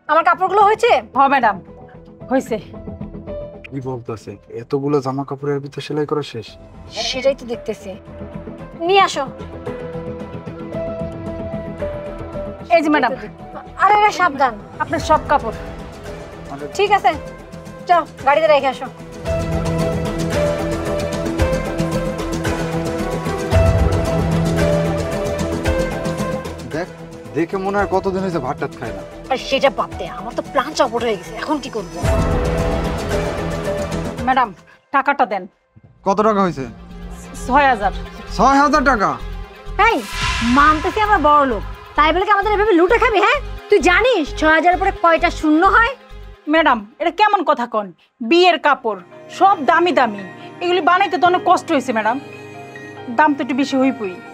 আমার কাপড়গুলো হয়েছে? ম্যাডাম হয়েছে। কি বলতেছে, এতগুলো জামা কাপড়ের ভিতর সেলাই করা শেষ? সেটাই তো দেখতেছি। নিয়ে আসো। এই যে ম্যাডাম। আরে সাবধান, আপনার সব কাপড়। ঠিক আছে, যাও গাড়িতে রেখে আসো। দেখ, দেখে মনে হয় কতদিন হয়েছে ভাত টাত খায় না। আর সেটা বাদ দে, আমার তো প্ল্যান চপট হয়ে গেছে, এখন কি করবো? ম্যাডাম টাকাটা দেন। কত টাকা হয়েছে? ৬,০০০। ৬,০০০ টাকা? এই মানতেছি আমরা বড় লোক, তাই বলে কি আমাদের এভাবে লুটে খাবি? হ্যাঁ, তুই জানিস ৬,০০০ পরে কয়টা শূন্য হয়? ম্যাডাম এটা কেমন কথা কন? বিয়ের কাপড় সব দামি দামি, এগুলি বানাইতে তো অনেক কষ্ট হয়েছে ম্যাডাম, দাম তো একটু বেশি হইবই।